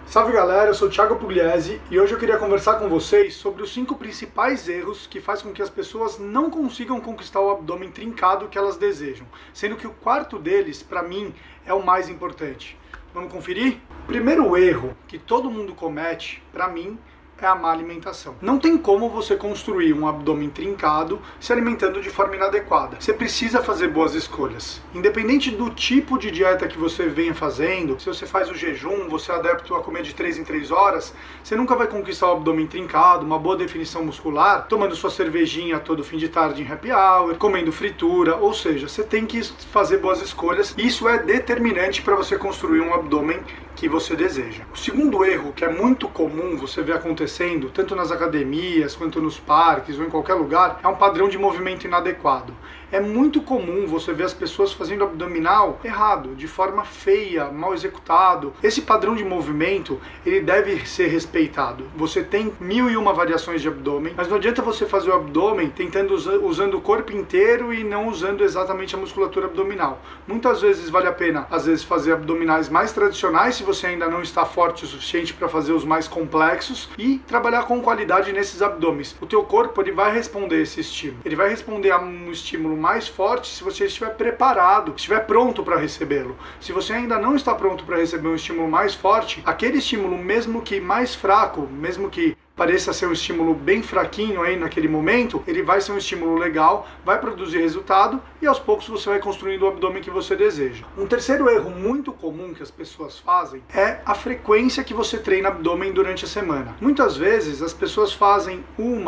Salve galera, eu sou o Thiago Pugliese e hoje eu queria conversar com vocês sobre os 5 principais erros que fazem com que as pessoas não consigam conquistar o abdômen trincado que elas desejam, sendo que o quarto deles, para mim, é o mais importante. Vamos conferir? O primeiro erro que todo mundo comete, para mim, é a má alimentação. Não tem como você construir um abdômen trincado se alimentando de forma inadequada. Você precisa fazer boas escolhas. Independente do tipo de dieta que você venha fazendo, se você faz o jejum, você é adepto a comer de 3 em 3 horas, você nunca vai conquistar o abdômen trincado, uma boa definição muscular, tomando sua cervejinha todo fim de tarde em happy hour, comendo fritura, ou seja, você tem que fazer boas escolhas. Isso é determinante para você construir um abdômen que você deseja. O segundo erro, que é muito comum você ver acontecendo, tanto nas academias, quanto nos parques, ou em qualquer lugar, é um padrão de movimento inadequado. É muito comum você ver as pessoas fazendo abdominal errado, de forma feia, mal executado. Esse padrão de movimento, ele deve ser respeitado. Você tem 1001 variações de abdômen, mas não adianta você fazer o abdômen tentando usando o corpo inteiro e não usando exatamente a musculatura abdominal. Muitas vezes vale a pena, às vezes, fazer abdominais mais tradicionais, se você ainda não está forte o suficiente para fazer os mais complexos, e trabalhar com qualidade nesses abdômenes. O teu corpo, ele vai responder a esse estímulo. Ele vai responder a um estímulo mais forte se você estiver preparado, estiver pronto para recebê-lo. Se você ainda não está pronto para receber um estímulo mais forte, aquele estímulo, mesmo que mais fraco, mesmo que pareça ser um estímulo bem fraquinho aí naquele momento, ele vai ser um estímulo legal, vai produzir resultado e aos poucos você vai construindo o abdômen que você deseja. Um terceiro erro muito comum que as pessoas fazem é a frequência que você treina abdômen durante a semana. Muitas vezes as pessoas fazem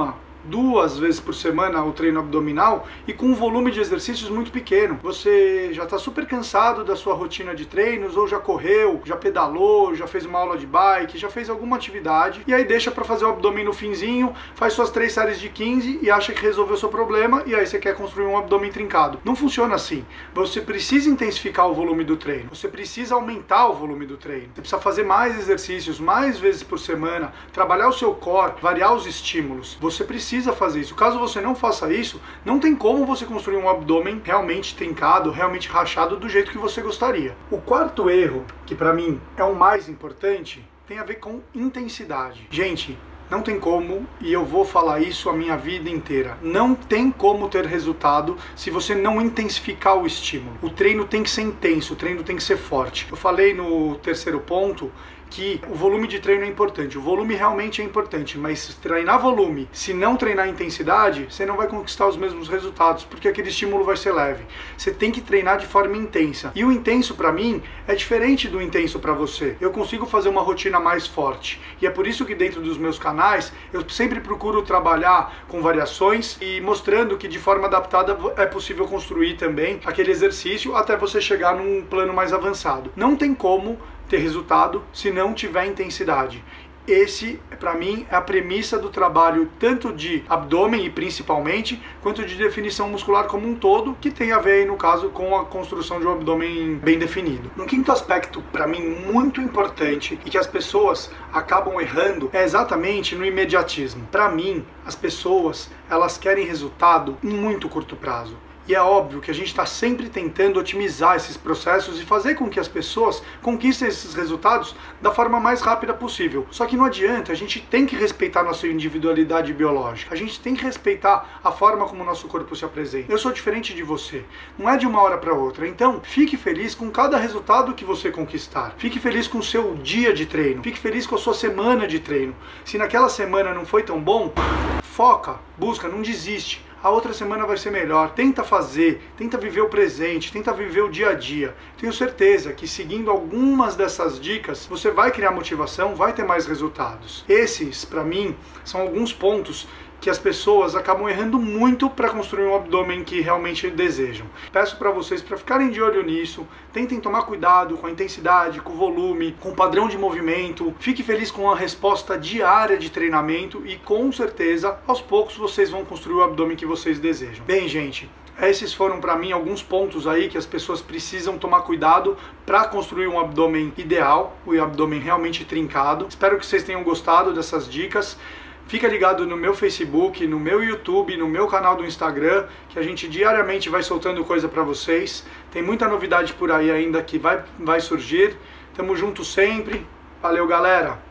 2 vezes por semana o treino abdominal e com um volume de exercícios muito pequeno. Você já está super cansado da sua rotina de treinos, ou já correu, já pedalou, já fez uma aula de bike, já fez alguma atividade e aí deixa para fazer o abdômen no finzinho, faz suas 3 séries de 15 e acha que resolveu o seu problema e aí você quer construir um abdômen trincado. Não funciona assim. Você precisa intensificar o volume do treino, você precisa aumentar o volume do treino, você precisa fazer mais exercícios, mais vezes por semana, trabalhar o seu core, variar os estímulos. Você precisa fazer isso. Caso você não faça isso, não tem como você construir um abdômen realmente trincado, realmente rachado do jeito que você gostaria. O quarto erro, que para mim é o mais importante, tem a ver com intensidade. Gente, não tem como, e eu vou falar isso a minha vida inteira, não tem como ter resultado se você não intensificar o estímulo. O treino tem que ser intenso, o treino tem que ser forte. Eu falei no terceiro ponto que o volume de treino é importante. O volume realmente é importante, mas treinar volume, se não treinar intensidade, você não vai conquistar os mesmos resultados, porque aquele estímulo vai ser leve. Você tem que treinar de forma intensa. E o intenso para mim é diferente do intenso para você. Eu consigo fazer uma rotina mais forte. E é por isso que dentro dos meus canais, eu sempre procuro trabalhar com variações e mostrando que de forma adaptada é possível construir também aquele exercício até você chegar num plano mais avançado. Não tem como ter resultado se não tiver intensidade. Esse, para mim, é a premissa do trabalho tanto de abdômen e principalmente, quanto de definição muscular como um todo, que tem a ver aí, no caso, com a construção de um abdômen bem definido. Um quinto aspecto, para mim, muito importante e que as pessoas acabam errando é exatamente no imediatismo. Para mim, as pessoas, elas querem resultado em muito curto prazo. E é óbvio que a gente está sempre tentando otimizar esses processos e fazer com que as pessoas conquistem esses resultados da forma mais rápida possível. Só que não adianta, a gente tem que respeitar a nossa individualidade biológica. A gente tem que respeitar a forma como o nosso corpo se apresenta. Eu sou diferente de você. Não é de uma hora para outra. Então, fique feliz com cada resultado que você conquistar. Fique feliz com o seu dia de treino. Fique feliz com a sua semana de treino. Se naquela semana não foi tão bom, foca, busca, não desiste. A outra semana vai ser melhor. Tenta fazer, tenta viver o presente, tenta viver o dia a dia. Tenho certeza que seguindo algumas dessas dicas, você vai criar motivação, vai ter mais resultados. Esses, para mim, são alguns pontos que as pessoas acabam errando muito para construir um abdômen que realmente desejam. Peço para vocês para ficarem de olho nisso, tentem tomar cuidado com a intensidade, com o volume, com o padrão de movimento, fique feliz com a resposta diária de treinamento e com certeza, aos poucos, vocês vão construir o abdômen que vocês desejam. Bem, gente, esses foram para mim alguns pontos aí que as pessoas precisam tomar cuidado para construir um abdômen ideal, o abdômen realmente trincado. Espero que vocês tenham gostado dessas dicas. Fica ligado no meu Facebook, no meu YouTube, no meu canal do Instagram, que a gente diariamente vai soltando coisa para vocês. Tem muita novidade por aí ainda que vai surgir. Tamo junto sempre. Valeu, galera!